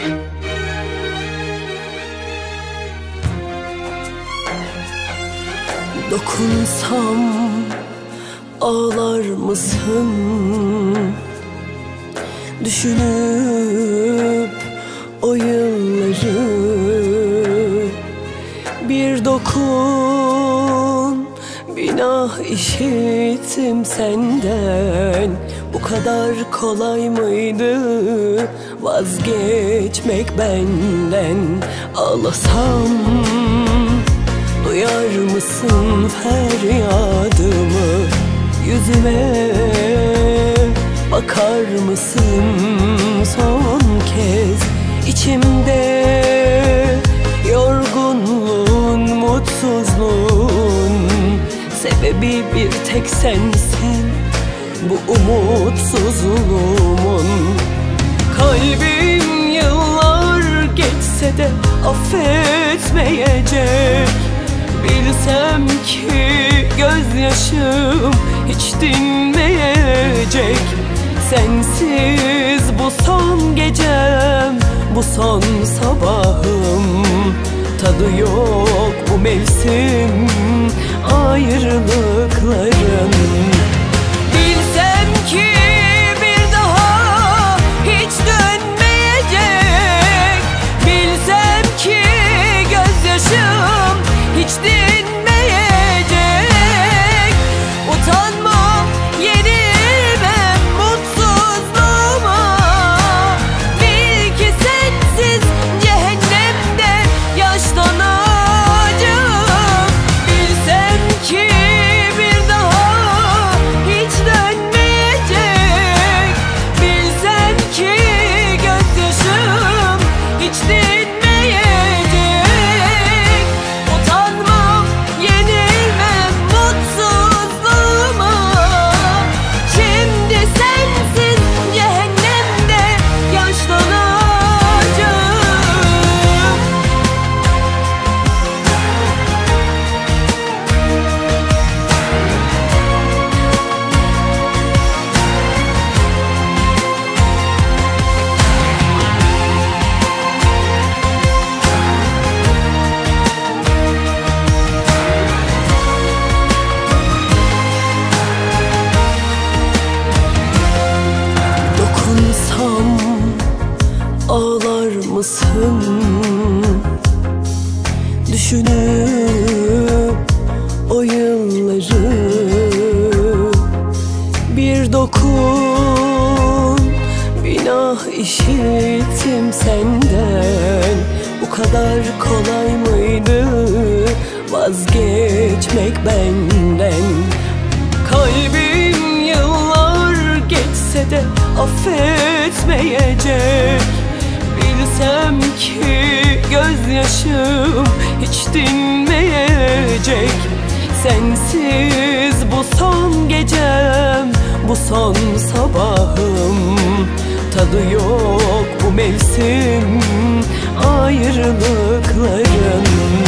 Dokunsam ağlar mısın? Düşünüp o yılları bir dokun, bir ah işittim senden. Bu kadar kolay mıydı vazgeçmek benden? Ağlasam duyar mısın feryadımı? Yüzüme bakar mısın son kez? İçimde yorgunluğun, mutsuzluğun sebebi bir tek sensin. Bu umutsuzluğumun. Kalbim yıllar geçse de affetmeyecek. Bilsem ki gözyaşım hiç dinmeyecek. Sensiz bu son gecem, bu son sabahım. Tadı yok bu mevsim ayrılıkların. Bilsem ki bir daha hiç dönmeyecek. Bilsem ki gözyaşım hiç dinmeyecek. Utanmam, yenilmem mutsuzluğuma. Bil ki sensiz cehennemde yaşlanacağım. Bilsem ki bir daha hiç dönmeyecek. Bilsem ki gözyaşım hiç dinmeyecek. Utanmam, yenilmem mutsuzluğuma. Şimdi sensiz cehennemde yaşlanacağım. Dokunsam ağlar mısın? Düşünüp o yılları bir dokun, bir ah işittim senden. Bu kadar kolay mıydı vazgeçmek benden? Kalbim yıllar geçse de affetmeyecek. Bilsem ki gözyaşım hiç dinmeyecek. Sensiz bu son gecem, bu son sabahım. Tadı yok bu mevsim ayrılıkların.